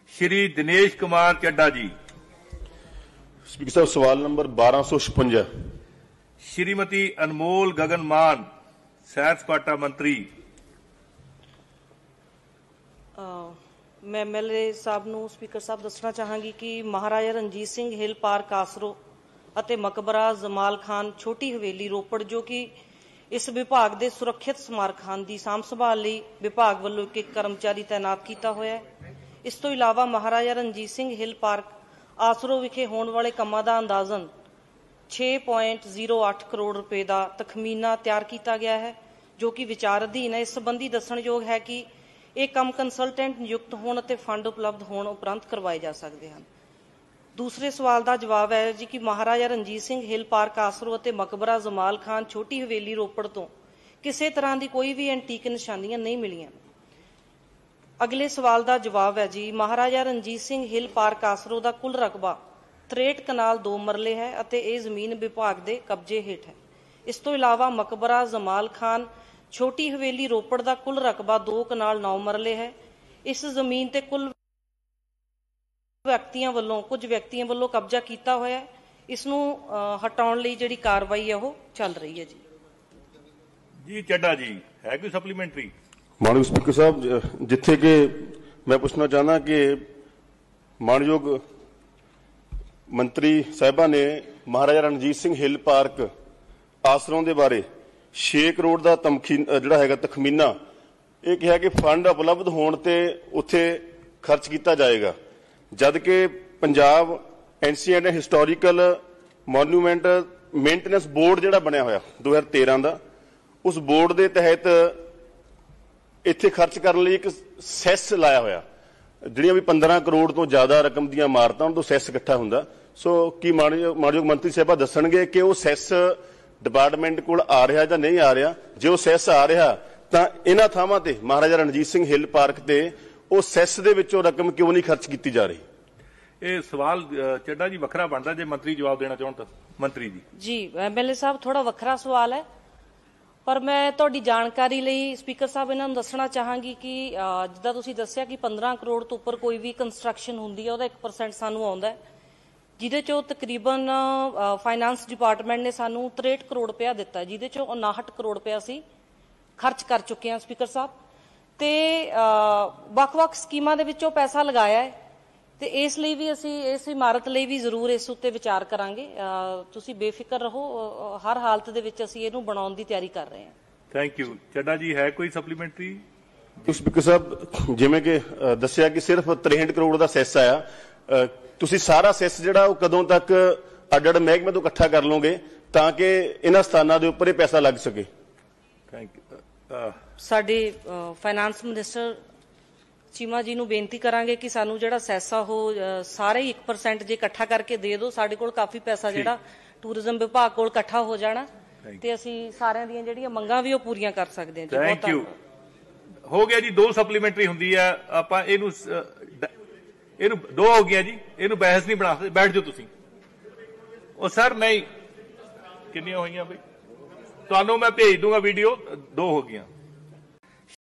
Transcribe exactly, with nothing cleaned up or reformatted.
Shri Dinesh Kumar Chadda ji. Speaker साहब सवाल number बारह सौ छप्पन। श्रीमती अनमोल गगन मान सैर सपाटा मंत्री। मैं एम एल ए साहब नूं स्पीकर साहब दसना चाहांगी कि महाराजा रणजीत सिंह हिल पार्क आसरो ਅਤੇ मकबरा जमाल खान छोटी हवेली रोपड़ जो कि इस विभाग के सुरक्षित स्मारकां की सांभ संभाल लई विभाग वालों एक एक कर्मचारी तैनात किया होया है। इस तो इलावा महाराजा रणजीत सिंह हिल पार्क आसरो विखे होने वाले कामां दा अंदाजन छे पॉइंट जीरो अठ करोड़ रुपए का तखमीना तैयार किया गया है जो कि विचार अधीन है। इस संबंधी दसणयोग है कि यह काम कंसलटेंट नियुक्त होने ते फंड उपलब्ध होने उपरंत करवाए जा सकते हैं। दूसरे सवाल का जवाब है जी कि महाराजा रणजीत सिंह हिल पार्क आसरो और मकबरा जमाल खान छोटी हवेली रोपड़ तो किसी तरह की कोई भी एंटीक निशानियां नहीं मिलियां। अगले सवाल का जवाब है जी महाराजा रणजीत सिंह हिल पार्क आसरो का कुल रकबा त्रेहठ कनाल दो मरले है और यह जमीन विभाग के कब्जे हेठ है। इस तो इलावा मकबरा जमाल खान छोटी हवेली रोपड़ का कुल रकबा दो कनाल नौ मरले है। इस जमीन ते कुल व्यक्तियों वालों कुछ व्यक्तियों वालों कब्जा किया होया है। इसनू हटाने लई जिहड़ी कार्रवाई है वो चल रही है जी। जी चड्डा जी है कोई सप्लीमेंटरी? मानयोग स्पीकर साहब जिथे कि मैं पूछना चाहना कि मानयोग मंत्री साहिबा ने महाराजा रणजीत सिंह हिल पार्क आसरों के बारे छे करोड़ का तमखी जिहड़ा हैगा तखमीना ये कहा कि फंड उपलब्ध होने ते उत्थे खर्च किया जाएगा, जद कि Punjab ancient historical monument maintenance board जिहड़ा बनया होया दो हज़ार तेरह का उस बोर्ड के तहत इत्थे खर्च करने लई एक सैस लाया होया जिहड़ियां भी पंद्रह करोड़ तो ज़्यादा रकम दी इमारतां उन्हां तों सैस इकट्ठा हुंदा। सो की मानयोग मानयोग मंत्री साहिबा दसणगे कि वो सैस डिपार्टमेंट कोल आ रहा जां नहीं आ रहा? जे वो सैस आ रहा तां इन्हां थावां ते महाराजा रणजीत सिंह हिल पार्क ते वो सैस दे विचों रकम क्यों नहीं खर्च की जा रही? ये सवाल चड्डा जी वखरा बनता जे मंत्री जवाब देना चाहन तो मंत्री जी। जी एम एल ए साहब थोड़ा वखरा सवाल है पर मैं तुहाडी जानकारी लई स्पीकर साहब इन्हां नूं दसना चाहांगी कि जिद्दां तुसीं दस्सिया कि पंद्रह करोड़ तो उपर कोई भी कंस्ट्रक्शन हुंदी है उहदा एक परसेंट सानूं आउंदा है जिहदे चों तकरीबन फाइनांस डिपार्टमेंट ने सानूं त्रेहठ करोड़ रुपया दिता जिहदे चों उनाहठ करोड़ रुपया असीं खर्च कर चुके हैं स्पीकर साहब ते ਵੱਖ-ਵੱਖ ਸਕੀਮਾਂ ਦੇ ਵਿੱਚੋਂ पैसा लगाया है ਤੇ ਇਸ ਲਈ ਵੀ ਅਸੀਂ ਇਸ ਇਮਾਰਤ ਲਈ ਵੀ ਜ਼ਰੂਰ ਇਸ ਉੱਤੇ ਵਿਚਾਰ ਕਰਾਂਗੇ। ਤੁਸੀਂ ਬੇਫਿਕਰ ਰਹੋ, ਹਰ ਹਾਲਤ ਦੇ ਵਿੱਚ ਅਸੀਂ ਇਹਨੂੰ ਬਣਾਉਣ ਦੀ ਤਿਆਰੀ ਕਰ ਰਹੇ ਹਾਂ। Thank you. ਚੱਡਾ ਜੀ ਹੈ ਕੋਈ ਸਪਲੀਮੈਂਟਰੀ? स्पीकर साहब जिवें कि दस्सिया कि सिर्फ तिरसठ करोड़ का सैस आया, तुसीं सारा सैस जिहड़ा वो कदों तक अड्ड अड्ड महकमे तो इकट्ठा कर लोगे ताकि इन्हां स्थानां दे उपर पैसा लग सके? Thank you. साडे फाइनांस मिनिस्टर चीमा जी नूं बेनती करांगे कि सानू जिहड़ा सैसा हो सारे एक परसेंट जे इकट्ठा करके दे दो, साडे कोल काफ़ी पैसा जिहड़ा टूरिज्म विभाग कोल इकट्ठा हो जाना ते असीं सारिਆਂ ਦੀਆਂ ਜਿਹੜੀਆਂ ਮੰਗਾਂ ਵੀ ਉਹ ਪੂਰੀਆਂ ਕਰ ਸਕਦੇ ਹਾਂ ਜੀ। Thank you. हो गया जी, दो सप्लीमेंटरी हुंदी है आपां इहनूं इहनूं दो हो गया जी, इहनूं बहस नहीं बना सकते। बैठ जाओ तुसीं। ओ सर नहीं कितनियां होईयां बई, तुहानूं मैं भेज दूंगा वीडियो, दो हो गईयां।